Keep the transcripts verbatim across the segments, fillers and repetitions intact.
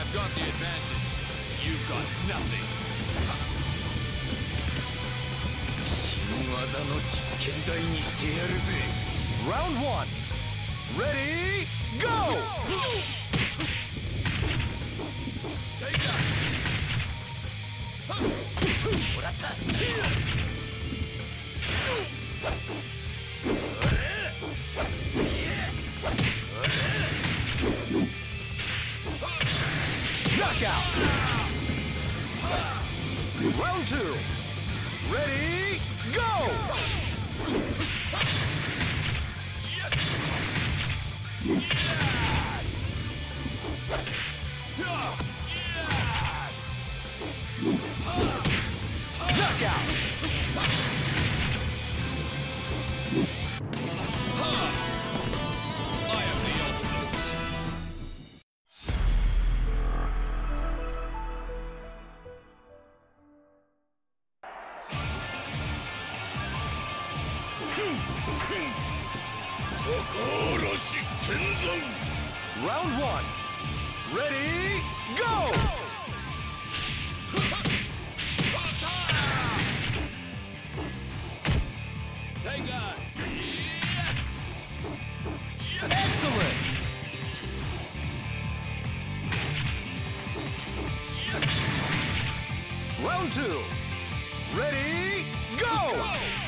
I've got the advantage. You've got nothing. 新技の実験台にしてやるぜ。 Round one. Ready, go! Take that. もらった。 Knockout! Round two. Ready, go! Yes. Yes. Knockout! I am the ultimate. Round one. Ready, go! Take that. Yes. Yes. Excellent! Yes. Round two. Ready, go!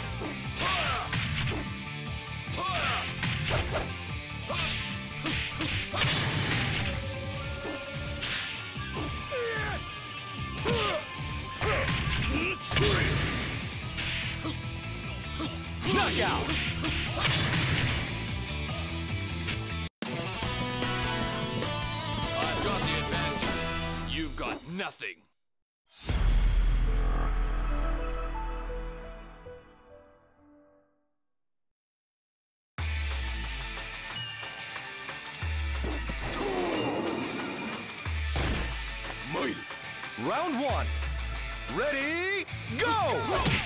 Knockout! I've got the advantage. You've got nothing. Round one. Ready, go!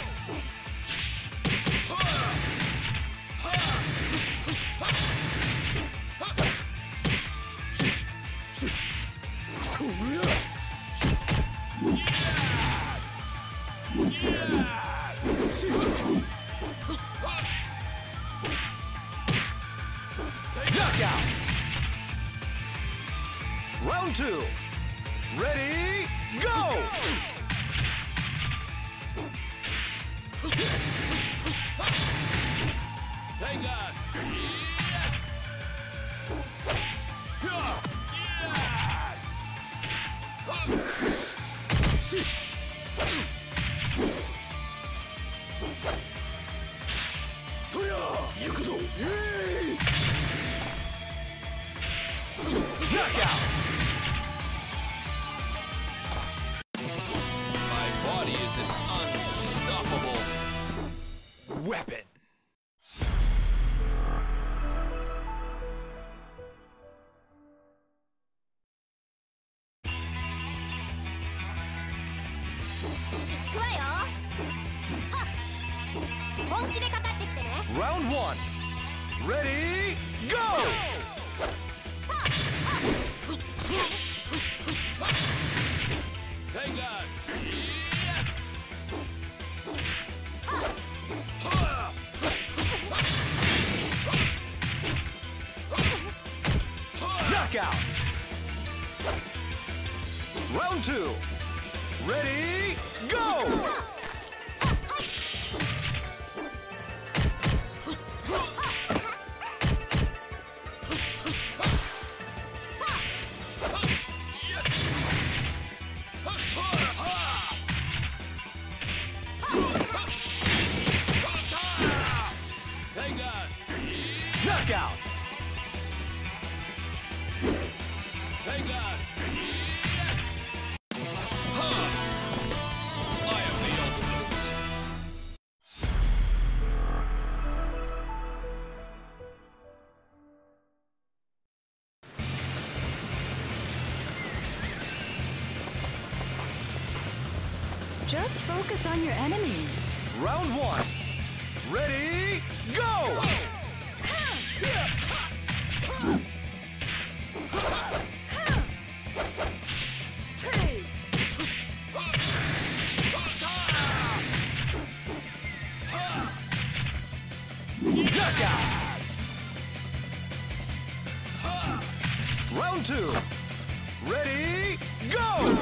Knockout! Round two. Ready, go! Take that. Yes. Knockout! My body is an unstoppable weapon. Round one. Ready, go! Take that. Yes. Knockout! Round two. Ready, go! Take that. Knockout! Take that. Yes. Huh. I am the ultimate. Just focus on your enemy. Round one. Ready, go! Round two. Ready, go!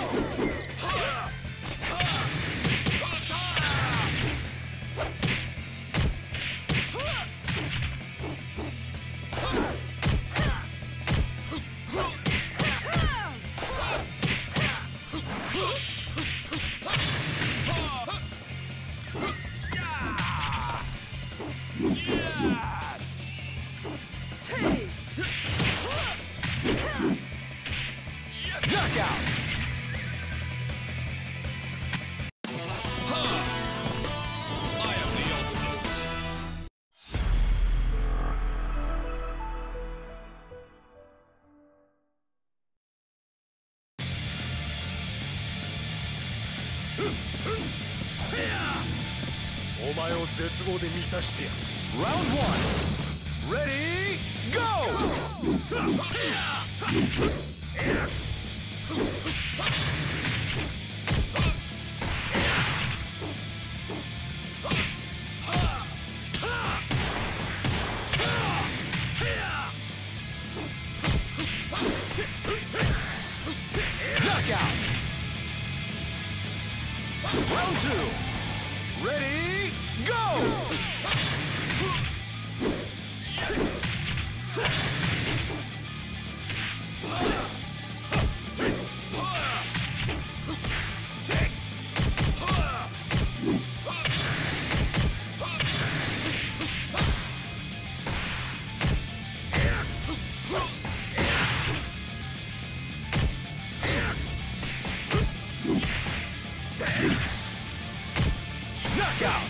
Knockout! I am the ultimate. Round one. Ready, go! Knockout! Round two. Ready, go! Knockout!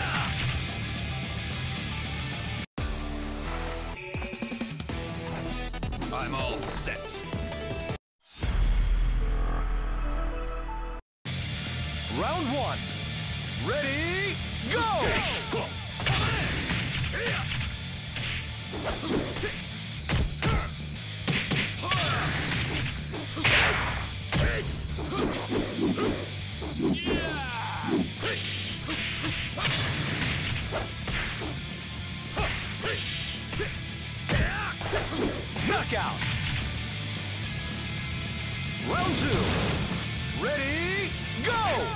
I'm all set. Round one. Ready, go! Knockout! Round two. Ready, go!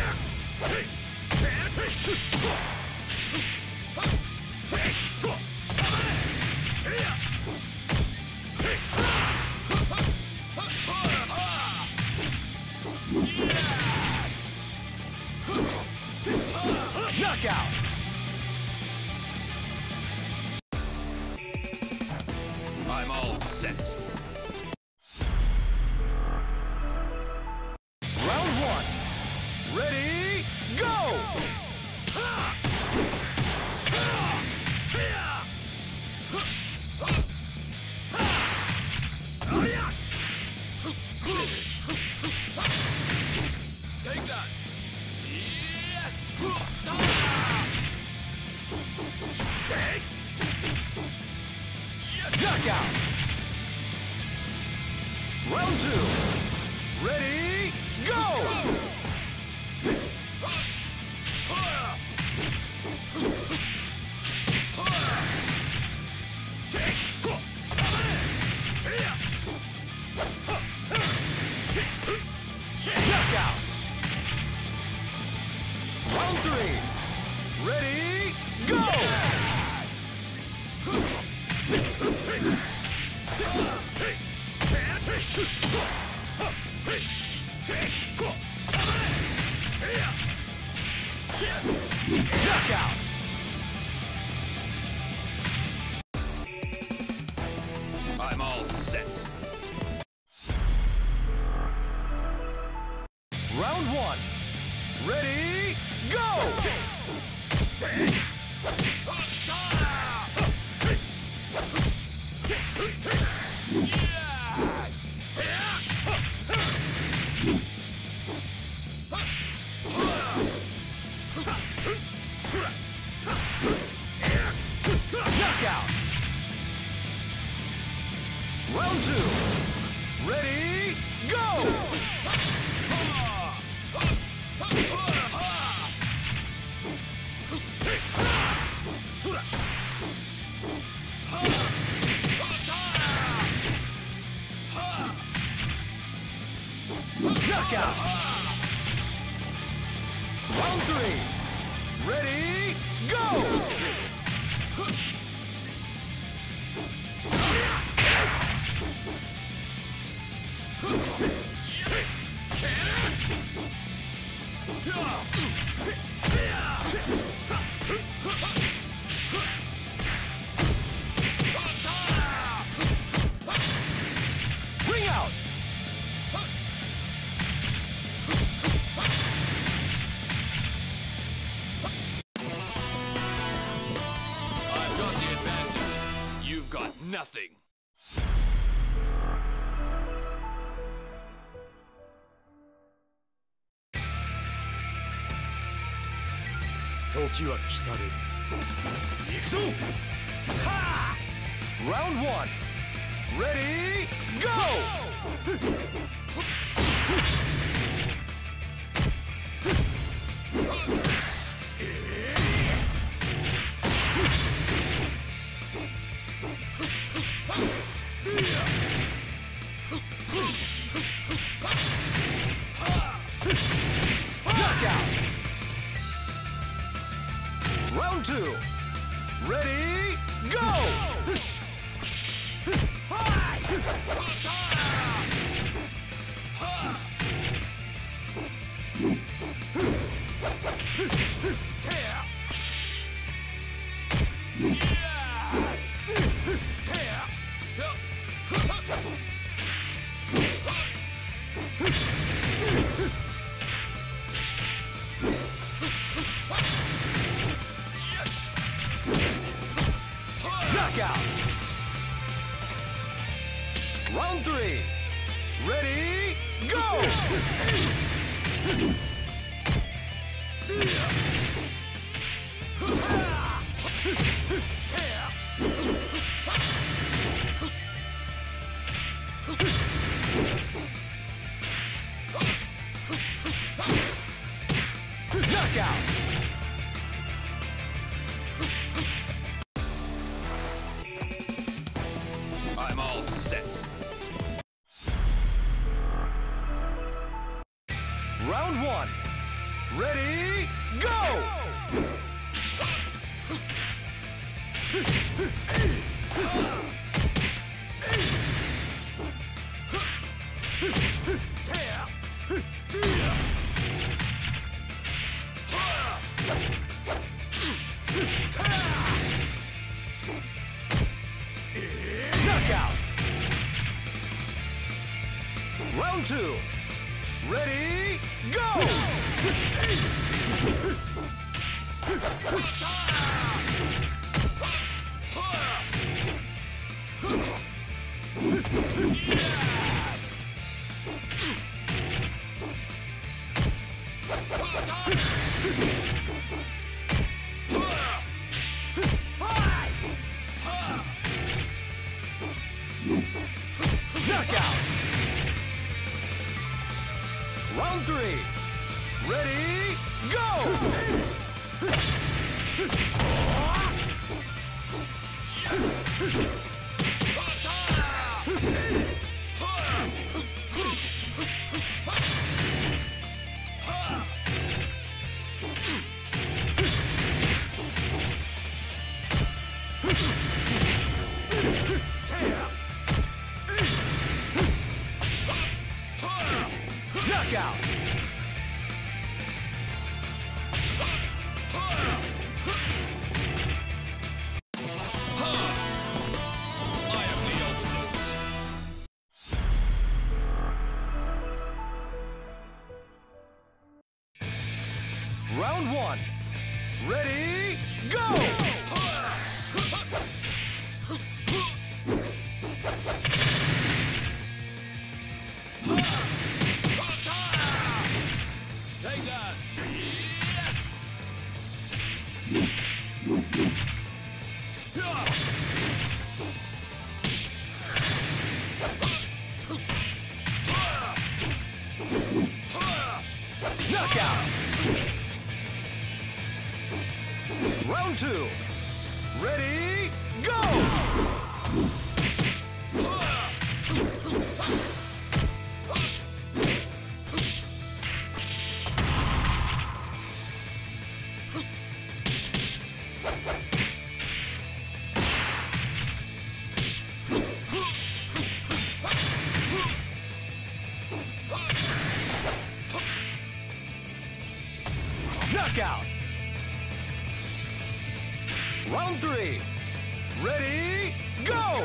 Knockout! I'm all set. Round one. Ready, go! Take that. Yes. Knockout! Round two. Ready, go! Knockout! Round three. Ready, go! Knockout! I'm all set. Round one. Ready, go! Knockout! Round two. Ready, go! Knockout! Round three! Ready, go! Ring out! I've got the advantage. You've got nothing. Round one! Ready, go! Knockout! Round two! Ready, go! Knockout! Round three! Ready, go! Knockout! I'm all set. Round one! Ready, go! Knockout! Round two! Ready, go! Knockout! Round three! Ready, go! Knockout! I am the ultimate. Round one! Ready, go! Take that. Yes. Knockout! Round two! Ready, go! Knockout. Round three. Ready, go!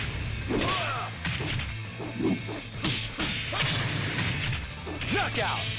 Knockout.